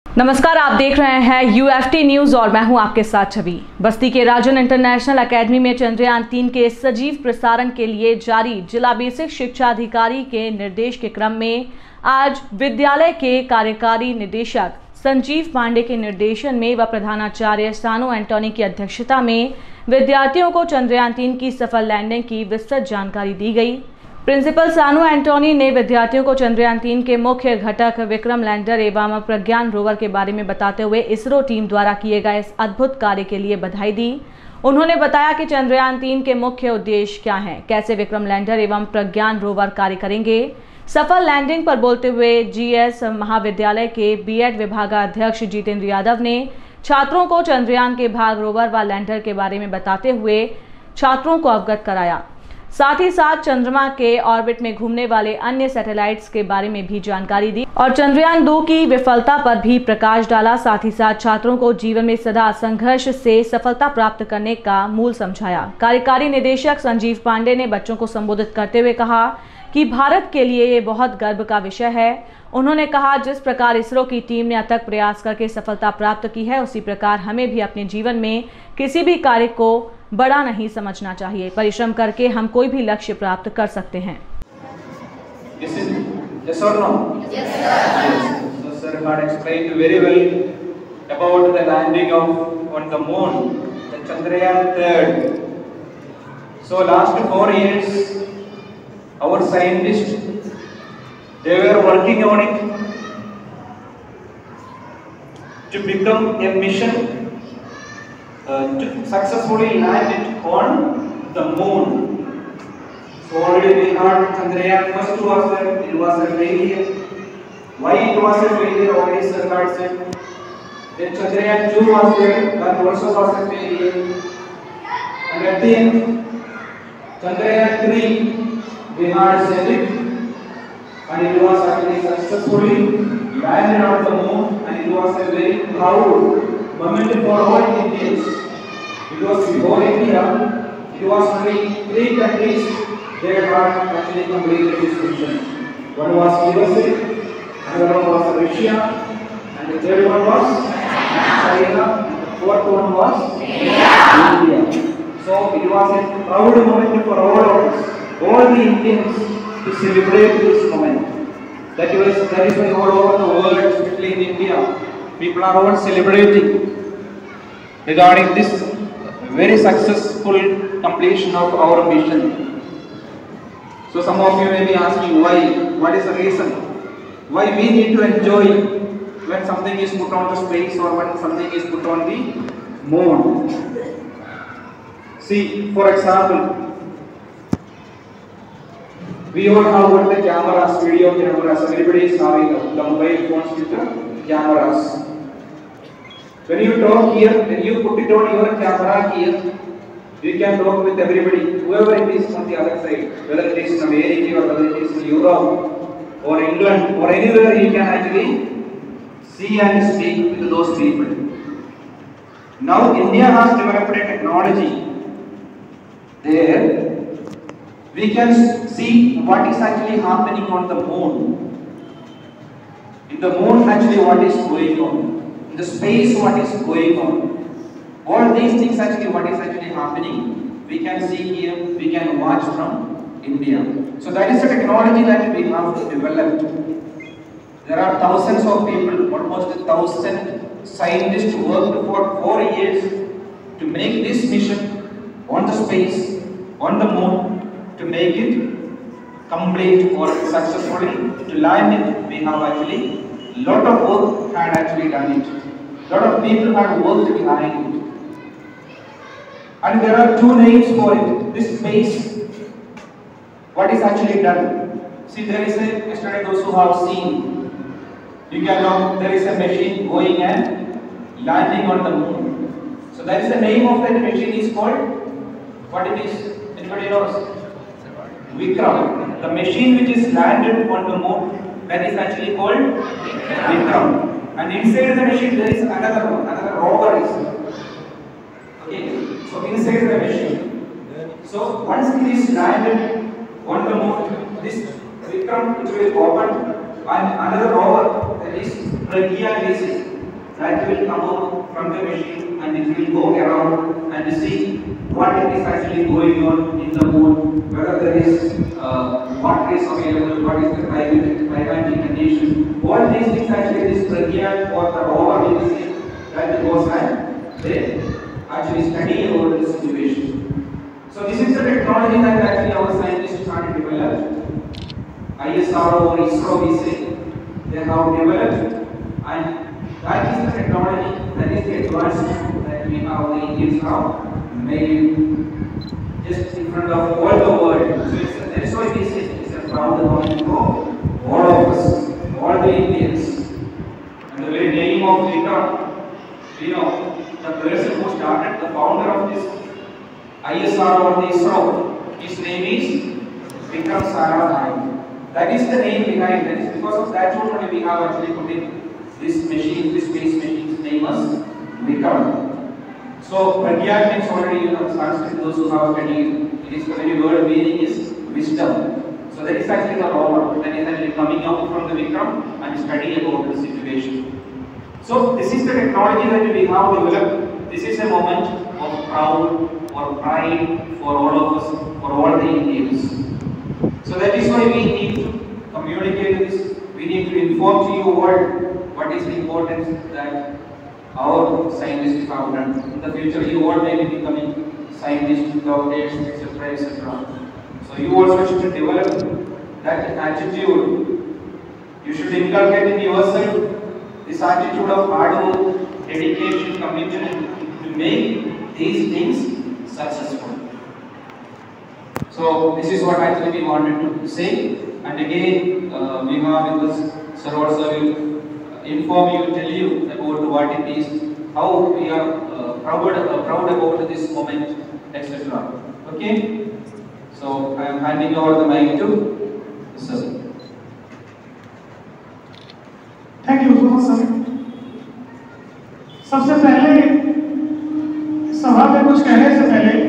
नमस्कार, आप देख रहे हैं यूएफटी न्यूज और मैं हूं आपके साथ छवि। बस्ती के राजन इंटरनेशनल एकेडमी में चंद्रयान 3 के सजीव प्रसारण के लिए जारी जिला बेसिक शिक्षा अधिकारी के निर्देश के क्रम में आज विद्यालय के कार्यकारी निदेशक संजीव पांडे के निर्देशन में व प्रधानाचार्य सानू एंटोनी की अध्यक्षता में विद्यार्थियों को चंद्रयान 3 की सफल लैंडिंग की विस्तृत जानकारी दी गई। प्रिंसिपल सानू एंटोनी ने विद्यार्थियों को चंद्रयान 3 के मुख्य घटक विक्रम लैंडर एवं प्रज्ञान रोवर के बारे में बताते हुए इसरो टीम द्वारा किए गए इस अद्भुत कार्य के लिए बधाई दी। उन्होंने बताया कि चंद्रयान 3 के मुख्य उद्देश्य क्या हैं, कैसे विक्रम लैंडर एवं प्रज्ञान रोवर कार्य करेंगे। सफल लैंडिंग पर बोलते हुए जीएस महाविद्यालय के बीएड विभागाध्यक्ष जितेंद्र यादव ने छात्रों को चंद्रयान के भाग रोवर व लैंडर के बारे में बताते हुए छात्रों को अवगत कराया। साथ ही साथ चंद्रमा के ऑर्बिट में घूमने वाले अन्य सैटेलाइट्स के बारे में भी जानकारी दी और चंद्रयान 2 की विफलता पर भी प्रकाश डाला। साथ ही साथ छात्रों को जीवन में सदा संघर्ष से सफलता प्राप्त करने का मूल समझाया। कार्यकारी निदेशक संजीव पांडे ने बच्चों को संबोधित करते हुए कहा कि भारत के लिए ये बहुत गर्व का विषय है। उन्होंने कहा, जिस प्रकार इसरो की टीम ने अथक प्रयास करके सफलता प्राप्त की है, उसी प्रकार हमें भी अपने जीवन में किसी भी कार्य को बड़ा नहीं समझना चाहिए। परिश्रम करके हम कोई भी लक्ष्य प्राप्त कर सकते हैं। Yes or no? Yes, sir. Yes. So, sir had explained very well about the landing on the moon, the Chandrayaan 3. So, last 4 years, our scientists, they were working on it to become a mission to successfully land it on the moon. So already we had Chandrayaan first was there, it was a failure. Why it was a failure? Already sir had said. Then Chandrayaan 2 was there, that also was a failure. And at the end, Chandrayaan 3 we had sent it, and it was actually successfully landed on the moon, and it was a very proud moment for all Indians. Because before India, it was only 3 countries that had actually completed this mission. One was USA, another one was Russia, and the third one was China, and the fourth one was India. So it was a proud moment for all of us, all the Indians, to celebrate this moment. That is why all over the world, especially in India, people are all celebrating regarding this very successful completion of our mission. So some of you may be asking why, what is the reason? Why we need to enjoy when something is put on the space or when something is put on the moon. See, for example, we all have got the cameras, video cameras, everybody is having the mobile phones with the cameras. When you talk here, when you put it on your camera here, you can talk with everybody, whoever it is on the other side, whether it is in America or whether it is in Europe or England or anywhere, you can actually see and speak with those people. Now India has developed a technology there we can see what is actually happening on the moon. In the moon actually what is going on. In the space what is going on. All these things actually what is actually happening, we can see here, we can watch from India. So that is the technology that we have developed. There are thousands of people, almost 1,000 scientists worked for 4 years to make this mission on the space, on the moon, to make it complete or successfully to land it. We have actually lot of work had actually done it. Lot of people had worked behind it. And there are 2 names for it. This space, what is actually done? See, there is a, yesterday those who have seen, you can know there is a machine going and landing on the moon. So that is the name of that machine is called, what it is? Anybody knows? Vikram. The machine which is landed on the moon, that is actually called Vikram. And inside the machine there is another one, another rover is. Okay, so inside the machine. So once it is landed on the moon, this Vikram it will open and another rover, that is Pragyan is that will come out from the machine and it will go around and see what is actually going on in the moon, whether there is water is available, what is the climatic condition. All these things actually this Pragyan or the rover will see that goes and they actually study about the situation. So this is the technology that actually our scientists are developed. ISRO or ISRO we say they have developed, and that is the technology, that is the advancement that we have, the Indians have made just in front of all the world. So that's why we say it's a proud moment for all of us, all the Indians. And the very name of Vikram, you know, the person who started, the founder of this ISRO or the ISRO, his name is Vikram Sarabhai. That is the name behind it. That is because of that only we have actually put in this machine, this space machine's name as Vikram. So Pragyan means already, you know, Sanskrit, those who have studied, it is the very word meaning is wisdom. So that is actually the rover that is actually coming out from the Vikram and study about the situation. So this is the technology that we have developed. This is a moment of proud or pride for all of us, for all the Indians. So that is why we need to communicate this. We need to inform to you what is the importance that our scientists have done. In the future, you all may be becoming scientists, doctors, etc., etc. So you also should develop that attitude. You should inculcate in yourself this attitude of hard work, dedication, commitment to make these things successful. So this is what actually we wanted to say. And again, we have with us Sir also will inform you, tell you about what it is, how we are proud about this moment, etc. Okay? So I am handing over the mic to Sir. Thank you so much sir. सबसे पहले सभा में कुछ कहने से पहले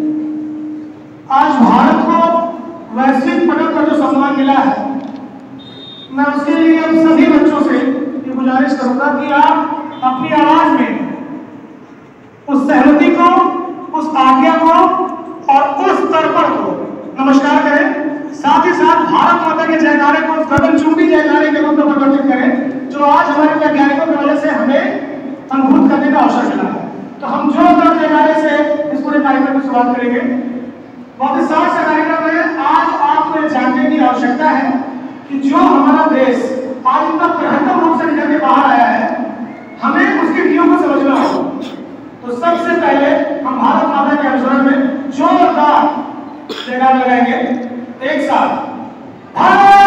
आज भारत को वैश्विक पटल पर जो सम्मान मिला है, मैं उसके लिए अब सभी बच्चों से ये गुजारिश करूंगा कि आप अपनी आवाज में उस सहमति को, उस आज्ञा को और उस तर्पण को नमस्कार करें। साथ ही साथ भारत माता के जयकारे को गगनचुंबी जयकारे के रूप में परिवर्तित करें, जो आज हमारे वैज्ञानिकों की वजह से हमें अनुभूत करने का अवसर मिला है। तो हम जोरदार जयकारे से इस पूरे कार्यक्रम की शुरुआत करेंगे। बहुत ही सरल सा कार्यक्रम है। आज आपको ये जानने की आवश्यकता है कि जो हमारा देश आज इतना बृहत्तम रूप से निकल के बाहर आया है, हमें उसकी नींव को समझना होगा। तो सबसे पहले हम भारत माता के अनुसरण में जोरदार जयकारा लगाएंगे एक साथ। भारत